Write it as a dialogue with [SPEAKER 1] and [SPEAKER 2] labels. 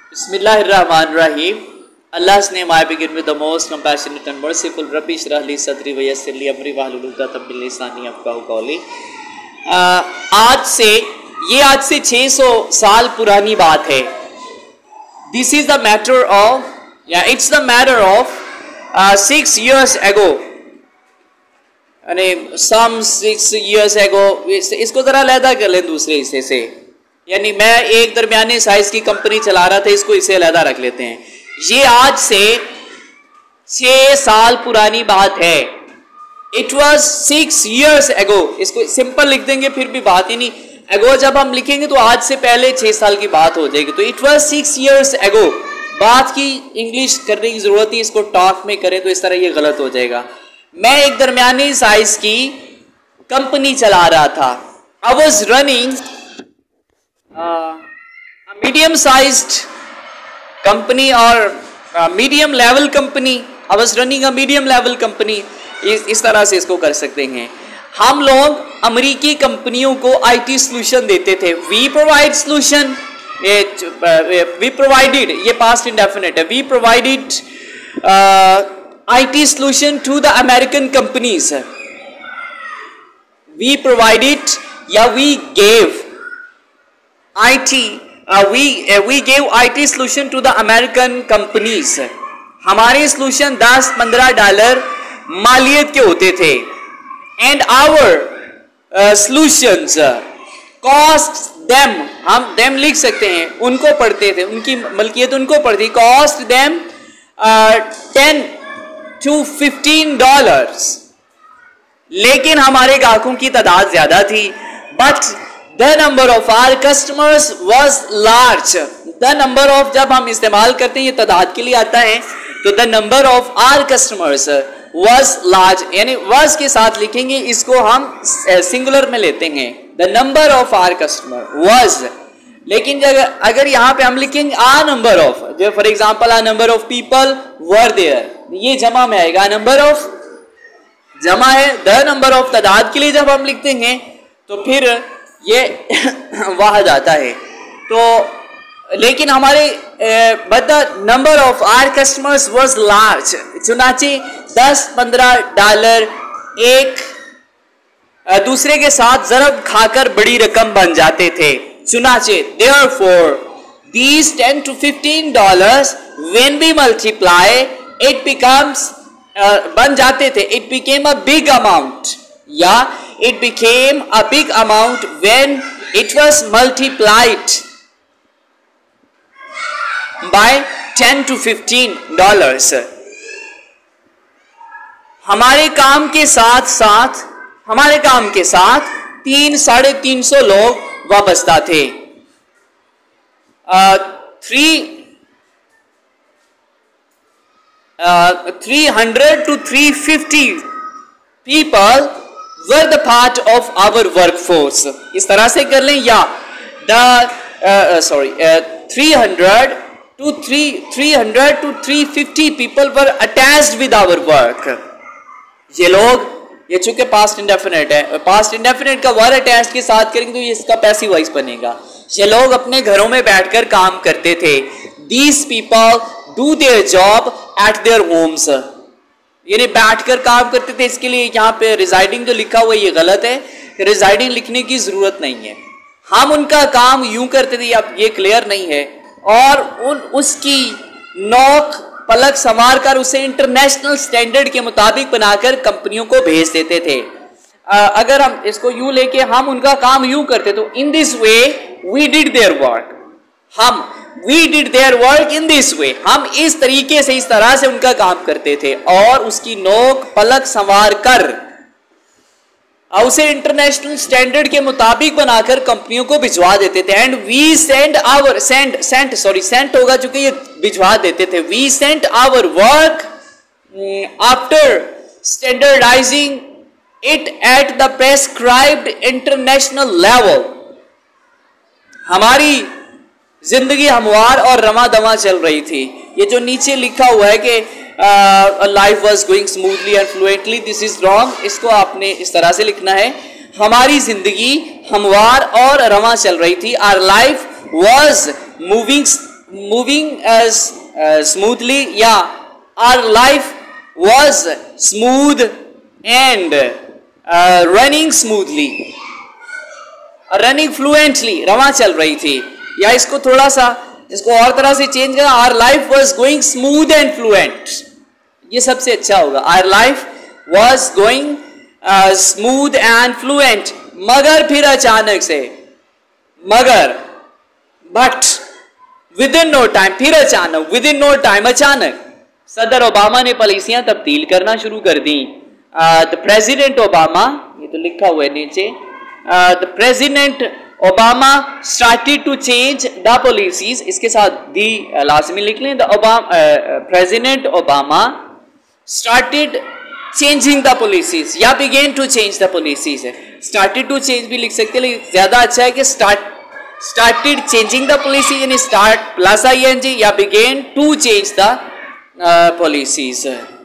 [SPEAKER 1] Bismillahirrahmanirrahim. Allah's name I begin with the most compassionate and merciful. Rabbi shrah li sadri wa yassir li amri wahlul 'uqdatam min lisani yafqahu qawli. आज से 600 साल पुरानी बात है. This is the matter of, it's the matter of 6 years ago. यानी some 6 years ago. इसको जरा अलहदा कर लें दूसरे हिस्से से. यानी मैं एक दरमियाने साइज की कंपनी चला रहा था, इसको इसे अलहदा रख लेते हैं. ये आज से 6 साल पुरानी बात है. It was 6 years ago. इसको सिंपल लिख देंगे फिर भी बात ही नहीं. एगो जब हम लिखेंगे तो आज से पहले 6 साल की बात हो जाएगी. तो it was 6 years ago. बात की इंग्लिश करने की जरूरत है, इसको टॉक में करें तो इस तरह ये गलत हो जाएगा. मैं एक दरमियानी साइज की कंपनी चला रहा था. I was running a medium sized company or medium level company. I was running a medium level company. इस तरह से इसको कर सकते हैं. हम लोग अमेरिकी कंपनियों को आईटी सोल्यूशन देते थे. We provide solution, we provided, ये पास्ट इंडेफिनिट है. We provided IT solution to the American companies. We provided या we gave IT, we gave IT solution to the American companies. हमारे solution $10-15 मालियत के होते थे. And our solutions cost them, हम them लिख सकते हैं, उनको पढ़ते थे, उनकी मलकियत उनको पड़ती. cost them $10 to $15. लेकिन हमारे ग्राहकों की तादाद ज्यादा थी. But the number of our customers was large. The number of, जब हम इस्तेमाल करते हैं ये तादाद के लिए आता है, तो the number of our customers was large. यानी was के साथ लिखेंगे, इसको हम सिंगुलर में लेते हैं. The number of our customer was. लेकिन अगर यहाँ पे हम लिखेंगे a number of, जो for example a number of people were there, ये जमा में आएगा. number of जमा है. the number of तादाद के लिए जब हम लिखते हैं तो फिर ये वहाँ जाता है. तो लेकिन हमारे but the number of our customers was large. चुनाचे $10-15 एक दूसरे के साथ ज़रब खाकर बड़ी रकम बन जाते थे. चुनाचे therefore these $10 to $15 when we multiply it becomes बन जाते थे. it became a big amount. या it became a big amount when it was multiplied by $10 to $15. हमारे काम के साथ 300-350 लोग वाबस्ता थे. 300 to 350 people were the part of our workforce. इस तरह से कर लें. या 300 to 350 people were attached with our work. ये लोग, ये चूंकि पास्ट इंडेफिनिट है, पास्ट इंडेफिनिट का वर अटैच्ड के साथ करेंगे तो ये इसका पैसिव वॉइस बनेगा. ये लोग अपने घरों में बैठकर काम करते थे. These people do their job at their homes. यानी बैठकर काम करते थे. इसके लिए यहाँ पे रिजाइडिंग जो लिखा हुआ है ये गलत है. रिजाइडिंग लिखने की जरूरत नहीं है. हम उनका काम यूं करते थे, अब ये क्लियर नहीं है. और उसकी नोक पलक संवार कर उसे इंटरनेशनल स्टैंडर्ड के मुताबिक बनाकर कंपनियों को भेज देते थे. अगर हम इसको यूं लेके हम उनका काम यूं करते तो in this way we did their work. we did their work in this way. हम इस तरीके से, इस तरह से उनका काम करते थे और उसकी नोक पलक संवार कर उसे इंटरनेशनल स्टैंडर्ड के मुताबिक बनाकर कंपनियों को भिजवा देते थे. एंड वी सेंट होगा चूंकि ये भिजवा देते थे. We sent our work after standardising it at the prescribed international level. हमारी जिंदगी हमवार और रमा दमा चल रही थी. ये जो नीचे लिखा हुआ है कि life was going smoothly and fluently, this is wrong. इसको आपने इस तरह से लिखना है. हमारी जिंदगी हमवार और रमा चल रही थी. Our life was moving smoothly, yeah, our life was smooth and running smoothly, running fluently, रवा चल रही थी। या इसको थोड़ा सा, इसको और तरह से चेंज करा, our life was going smooth and fluent, ये सबसे अच्छा होगा। our life was going smooth and fluent, मगर फिर अचानक से, मगर but within no time, फिर अचानक, विद इन नो टाइम, अचानक सदर ओबामा ने पॉलिसियां तब्दील करना शुरू कर दी। द प्रेसिडेंट ओबामा, ये तो लिखा हुआ है नीचे, the president Obama started to change the policies, इसके साथ दी लाजमी लिख लें, the president Obama started changing the policies या began to change the policies है, स्टार्टेड टू चेंज भी लिख सकते हैं, लेकिन ज्यादा अच्छा है कि started changing the policy, यानी start plus ing या began to change the policies।